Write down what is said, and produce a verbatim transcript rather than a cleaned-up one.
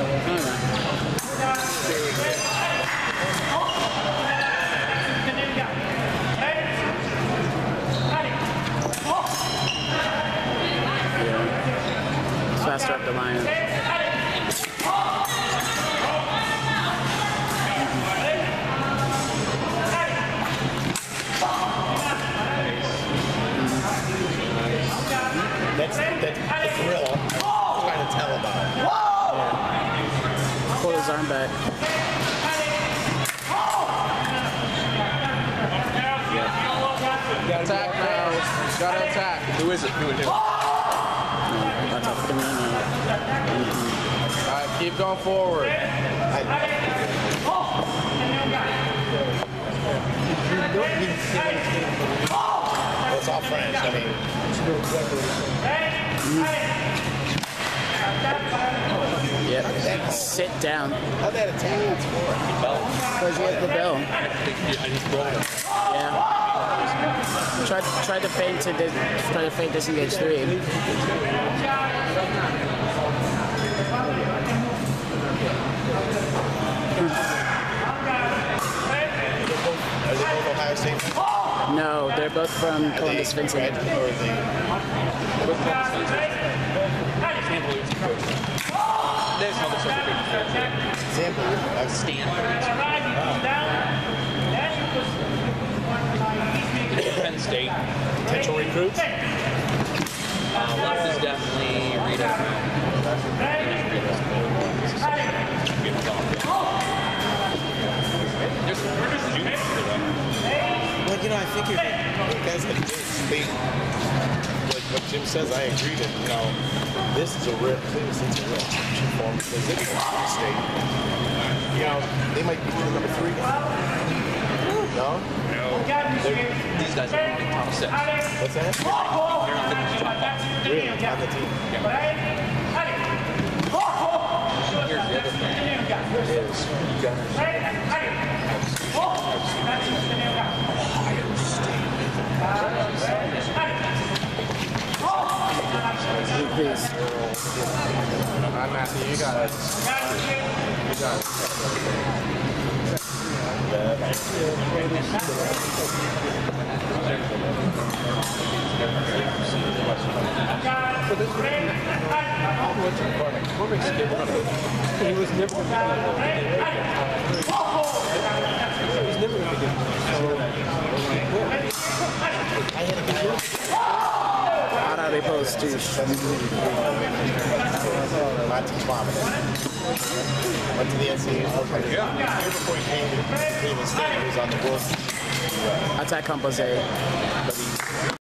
Faster up the line. That's, that's the thrill I'm trying to tell about. Yeah. Pull his arm back. Got attack now. Got to attack. Who is it? Who is it? That's a three. Alright, keep going forward. I, well, it's all French. I mean, Yep. Sit down. how'd that attack score? Because he has the bell. I just broke it. Yeah. Try, try to feint to dis, try to feint disengage three. Are they both Ohio State? No, they're both from Columbus, Vincent. Or are they? There's another subject. Example. I've Stanford. Penn State. Potential recruits? Uh, left is definitely Rita. Well, you know, I figured that guys like this, they, like what Jim says, I agree that, you know, this is a real, this is a real option for them because it's Ohio State. You know, they might be number three. No? These guys are in top six. What's that? They're on the top five. Really? On the team? Here's the other thing. Is you guys. Please. Alright, Matthew, you got it. You got it. He was never going to get He was never going to get How are they supposed to? Went to the N C A A. Yeah. Year before he came to Cleveland State, he was on the Wolves. Attack compose.